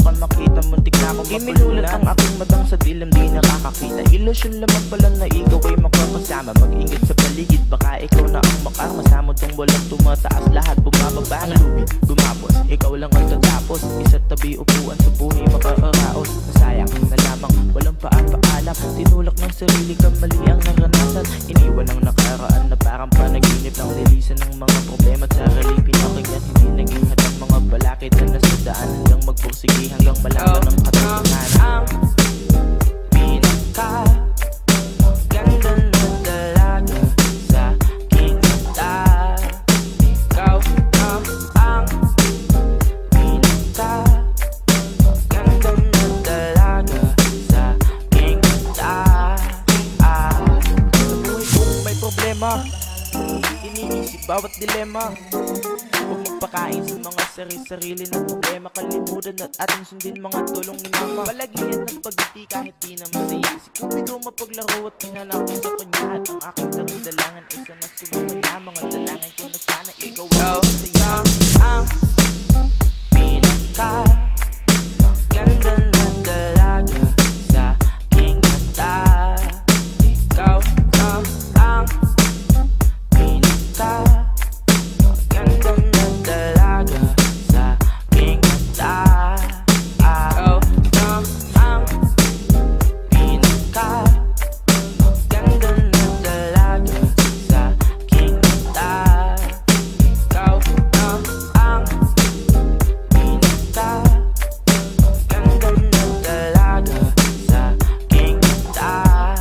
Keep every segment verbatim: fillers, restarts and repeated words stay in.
ka makita, muntik na akong mapulan. Iminulat ang aking matang sa dilim, di nakakakita. Ilusyon lamang pala na ikaw ay makakasama. Mag-ingat sa paligid, baka ikaw na ang makarma. Samotong walang tumataas, lahat bumababa. Ang lubid, gumapos, ikaw lang ang tatapos. Isa't tabi upuan, subuhi makakaraos. Masayang na lamang, walang paan-paalam. Tinulak ng sarili ka, mali ang naranasan. Iniwan ang nakaraan na parang panaginip. Ng lilisan ng mga problema at sarili pinakinggan. Hindi naging hatang mga balakid na nasa daan. Hanggang magpursige, hanggang malaman ng katotohanan. Ang pinaka ganda na dalaga sa aking mata. Ikaw ang ang pinaka ganda na dalaga sa aking mata. Ah, sa buhay kong may problema, iniisip bawat dilema. Huwag magpakain sa mga sari-sarili ng problema. Kalimutan at ating sundin mga tulong ni mama. Palagian ng pagiti kahit di na masaya. Si Cupido mapaglaro at pinanap ko sa kanya. At ang aking dalangan ay sana sumamaya. Mga dalangin ko na sana ikaw ang masaya. Ang pinaka ganda na dalaga sa aking mata. Ikaw ang ang pinaka ganda na dalaga sa aking mata. Ikaw ang ang pinaka ganda na dalaga sa aking mata. Ikaw ang ang pinaka ganda na dalaga sa aking mata.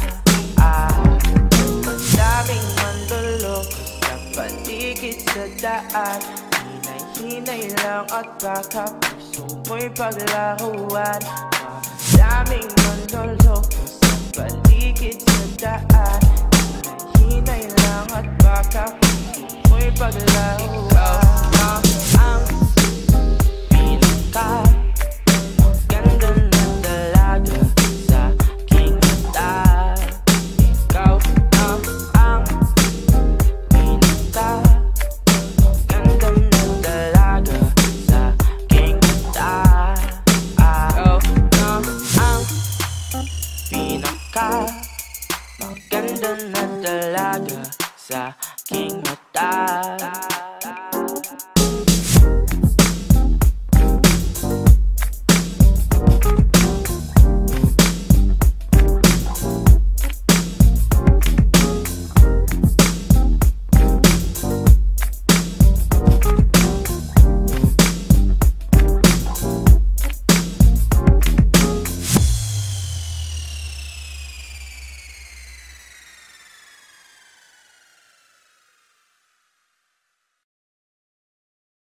Madaming manlulok sa paligid sa daan. Hinay-hinay lang at baka puso mo'y paglaruan. Madaming manlulok sa paligid sa daan. Hinay-hinay lang at baka puso mo'y paglaruan. Ikaw ang ang pinaka ganda na dalaga sa aking mata. Ikaw ang ang pinaka ganda na dalaga sa aking mata. Ikaw ang ang pinaka maganda na dalaga sa aking mata.